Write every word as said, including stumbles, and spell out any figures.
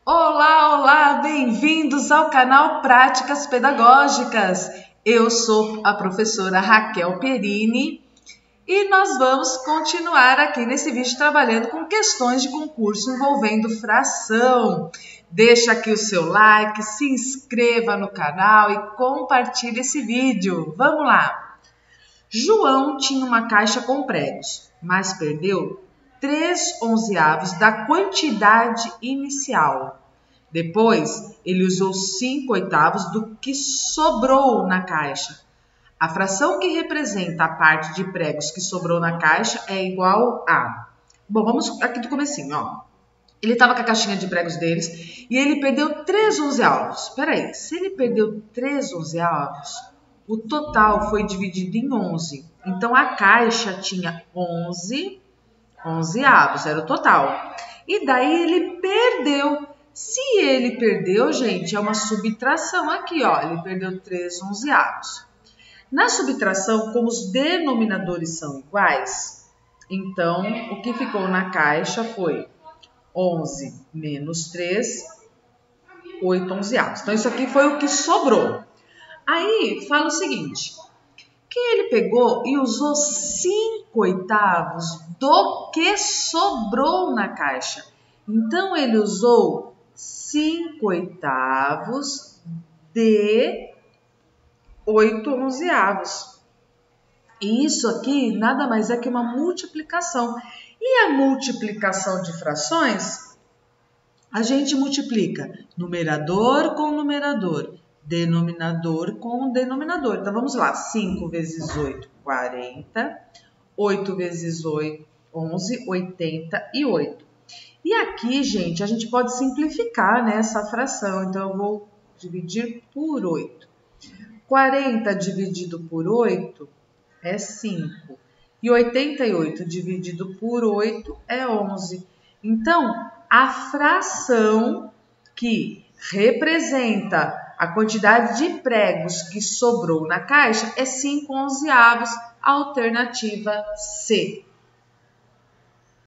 Olá, olá, bem-vindos ao canal Práticas Pedagógicas. Eu sou a professora Raquel Perini e nós vamos continuar aqui nesse vídeo trabalhando com questões de concurso envolvendo fração. Deixa aqui o seu like, se inscreva no canal e compartilhe esse vídeo. Vamos lá! João tinha uma caixa com pregos, mas perdeu três onzeavos da quantidade inicial. Depois, ele usou cinco oitavos do que sobrou na caixa. A fração que representa a parte de pregos que sobrou na caixa é igual a... Bom, vamos aqui do comecinho, ó. Ele estava com a caixinha de pregos deles e ele perdeu três onzeavos. Espera aí, se ele perdeu três onzeavos, o total foi dividido em onze. Então, a caixa tinha onze onzeavos, era o total. E daí ele perdeu. Se ele perdeu, gente, é uma subtração aqui, ó. Ele perdeu três onzeavos. Na subtração, como os denominadores são iguais, então o que ficou na caixa foi onze menos três, oito onzeavos. Então, isso aqui foi o que sobrou. Aí, fala o seguinte, que ele pegou e usou cinco oitavos do que sobrou na caixa. Então, ele usou cinco oitavos de oito onzeavos. E isso aqui nada mais é que uma multiplicação. E a multiplicação de frações, a gente multiplica numerador com numerador, denominador com denominador. Então, vamos lá. cinco vezes oito, quarenta. oito vezes oito, onze, oitenta e oito. E aqui, gente, a gente pode simplificar, né, essa fração. Então, eu vou dividir por oito. quarenta dividido por oito é cinco. E oitenta e oito dividido por oito é onze. Então, a fração que representa a quantidade de pregos que sobrou na caixa é cinco onzeavos, alternativa C.